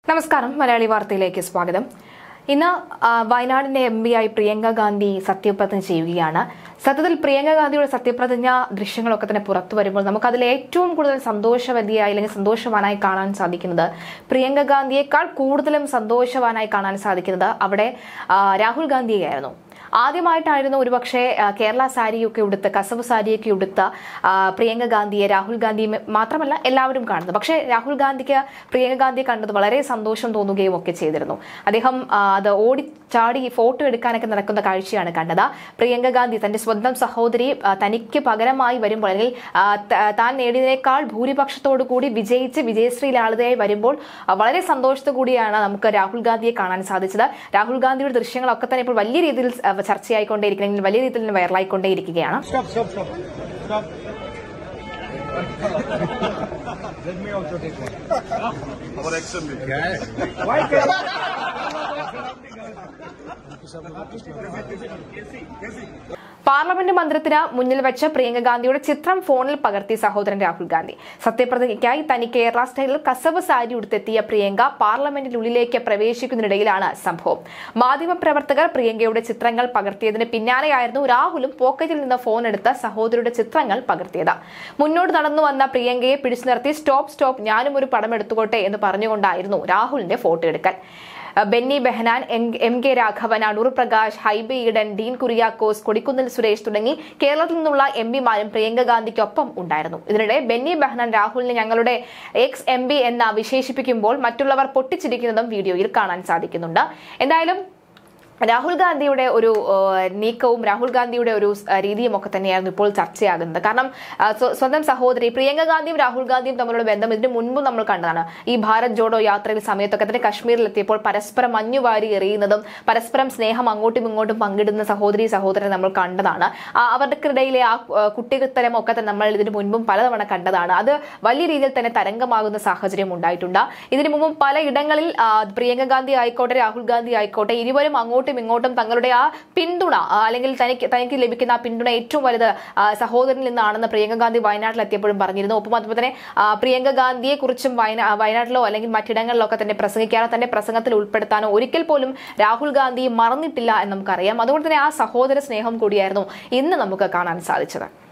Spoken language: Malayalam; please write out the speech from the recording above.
നമസ്കാരം. മലയാളി വാർത്തയിലേക്ക് സ്വാഗതം. ഇന്ന് വയനാടിന്റെ MP ആയി പ്രിയങ്ക ഗാന്ധി സത്യപ്രതിജ്ഞ ചെയ്യുകയാണ്. സത്യത്തിൽ പ്രിയങ്ക ഗാന്ധിയുടെ സത്യപ്രതിജ്ഞ ദൃശ്യങ്ങളൊക്കെ തന്നെ പുറത്തു വരുമ്പോൾ നമുക്ക് അതിൽ ഏറ്റവും കൂടുതൽ സന്തോഷവതിയായി അല്ലെങ്കിൽ സന്തോഷവാനായി കാണാൻ സാധിക്കുന്നത്, പ്രിയങ്ക ഗാന്ധിയേക്കാൾ കൂടുതലും സന്തോഷവാനായി കാണാൻ സാധിക്കുന്നത് അവിടെ രാഹുൽ ഗാന്ധിയായിരുന്നു. ആദ്യമായിട്ടായിരുന്നു ഒരുപക്ഷെ കേരള സാരിയൊക്കെ ഉടുത്ത്, കസവ് സാരിയൊക്കെ ഉടുത്ത പ്രിയങ്ക ഗാന്ധിയെ രാഹുൽ ഗാന്ധി മാത്രമല്ല എല്ലാവരും കാണുന്നത്. പക്ഷേ രാഹുൽ ഗാന്ധിക്ക് പ്രിയങ്ക ഗാന്ധിയെ കണ്ടത് വളരെ സന്തോഷം തോന്നുകയും ഒക്കെ ചെയ്തിരുന്നു. അദ്ദേഹം അത് ഓടിച്ചാടി ഫോട്ടോ എടുക്കാനൊക്കെ നടക്കുന്ന കാഴ്ചയാണ് കണ്ടത്. പ്രിയങ്ക ഗാന്ധി തന്റെ സ്വന്തം സഹോദരി തനിക്ക് പകരമായി വരുമ്പോൾ, അല്ലെങ്കിൽ താൻ നേടിയതിനേക്കാൾ ഭൂരിപക്ഷത്തോടു കൂടി വിജയിച്ച് വിജയശ്രീലാളിതയായി വരുമ്പോൾ വളരെ സന്തോഷത്തോടു കൂടിയാണ് നമുക്ക് രാഹുൽ ഗാന്ധിയെ കാണാൻ സാധിച്ചത്. രാഹുൽ ഗാന്ധിയുടെ ദൃശ്യങ്ങളൊക്കെ തന്നെ ഇപ്പോൾ വലിയ രീതിയിൽ ചർച്ചയായിക്കൊണ്ടേയിരിക്കുകയും വലിയ രീതിയിൽ വൈറലായിക്കൊണ്ടേയിരിക്കുകയാണ്. പാർലമെന്റ് മന്ദിരത്തിന് മുന്നിൽ വെച്ച് പ്രിയങ്ക ഗാന്ധിയുടെ ചിത്രം ഫോണിൽ പകർത്തി സഹോദരൻ രാഹുൽ ഗാന്ധി. സത്യപ്രതിജ്ഞയ്ക്കായി തനി കേരള സ്റ്റൈലിൽ കസവ് സാരി ഉടുത്തെത്തിയ പ്രിയങ്ക പാർലമെന്റിനുള്ളിലേക്ക് പ്രവേശിക്കുന്നതിനിടയിലാണ് സംഭവം. മാധ്യമപ്രവർത്തകർ പ്രിയങ്കയുടെ ചിത്രങ്ങൾ പകർത്തിയതിന് പിന്നാലെയായിരുന്നു രാഹുലും പോക്കറ്റിൽ നിന്ന് ഫോൺ എടുത്ത് സഹോദരിയുടെ ചിത്രങ്ങൾ പകർത്തിയത്. മുന്നോട്ട് നടന്നു വന്ന പ്രിയങ്കയെ പിടിച്ചു നിർത്തി സ്റ്റോപ്പ് ഞാനും ഒരു പടം എടുത്തുകൊട്ടെ എന്ന് പറഞ്ഞുകൊണ്ടായിരുന്നു രാഹുലിന്റെ ഫോട്ടോ എടുക്കൽ. ബെന്നി ബെഹനാൻ, MK രാഘവൻ, അടൂർ പ്രകാശ്, ഹൈബി ഈഡൻ, ഡീൻ കുര്യാക്കോസ്, കൊടിക്കുന്നിൽ സുരേഷ് തുടങ്ങി കേരളത്തിൽ നിന്നുള്ള MP മാരും പ്രിയങ്ക ഗാന്ധിക്കൊപ്പം ഉണ്ടായിരുന്നു. ഇതിനിടെ ബെന്നി ബെഹനാൻ രാഹുലിനെ ഞങ്ങളുടെ MP എന്ന് വിശേഷിപ്പിക്കുമ്പോൾ മറ്റുള്ളവർ പൊട്ടിച്ചിരിക്കുന്നതും വീഡിയോയിൽ കാണാൻ സാധിക്കുന്നുണ്ട്. എന്തായാലും രാഹുൽ ഗാന്ധിയുടെ ഒരു നീക്കവും രാഹുൽ ഗാന്ധിയുടെ ഒരു രീതിയും ഒക്കെ തന്നെയായിരുന്നു ഇപ്പോൾ ചർച്ചയാകുന്നത്. കാരണം സ്വന്തം സഹോദരി പ്രിയങ്ക ഗാന്ധിയും രാഹുൽ ഗാന്ധിയും തമ്മിലുള്ള ബന്ധം ഇതിന് മുൻപ് നമ്മൾ കണ്ടതാണ്. ഈ ഭാരത് ജോഡോ യാത്രയിൽ സമയത്തൊക്കെ തന്നെ കശ്മീരിലെത്തിയപ്പോൾ പരസ്പരം മഞ്ഞുവാരി എറിയുന്നതും പരസ്പരം സ്നേഹം അങ്ങോട്ടും ഇങ്ങോട്ടും പങ്കിടുന്ന സഹോദരനെ നമ്മൾ കണ്ടതാണ്. അവർക്കിടയിലെ ആ കുട്ടിത്തരം ഒക്കെ തന്നെ നമ്മൾ ഇതിനു മുൻപും പലതവണ കണ്ടതാണ്. അത് വലിയ രീതിയിൽ തന്നെ തരംഗമാകുന്ന സാഹചര്യം ഉണ്ടായിട്ടുണ്ട്. ഇതിനു മുമ്പും പലയിടങ്ങളിൽ പ്രിയങ്ക ഗാന്ധി ആയിക്കോട്ടെ രാഹുൽ ഗാന്ധി ആയിക്കോട്ടെ ഇരുവരും അങ്ങോട്ടും ഇങ്ങോട്ടും തങ്ങളുടെ ആ പിന്തുണ, അല്ലെങ്കിൽ തനിക്ക് ലഭിക്കുന്ന ആ പിന്തുണ ഏറ്റവും വലുത് സഹോദരനിൽ നിന്നാണെന്ന് പ്രിയങ്ക ഗാന്ധി വയനാട്ടിലെത്തിയപ്പോഴും പറഞ്ഞിരുന്നു. ഒപ്പം അതുപോലെ തന്നെ പ്രിയങ്ക ഗാന്ധിയെ കുറിച്ചും വയനാട്ടിലോ അല്ലെങ്കിൽ മറ്റിടങ്ങളിലോ ഒക്കെ തന്നെ പ്രസംഗിക്കാനോ തന്റെ പ്രസംഗത്തിൽ ഉൾപ്പെടുത്താനോ ഒരിക്കൽ പോലും രാഹുൽ ഗാന്ധി മറന്നിട്ടില്ല എന്ന് നമുക്കറിയാം. അതുകൊണ്ട് തന്നെ ആ സഹോദര സ്നേഹം കൂടിയായിരുന്നു ഇന്ന് നമുക്ക് കാണാൻ സാധിച്ചത്.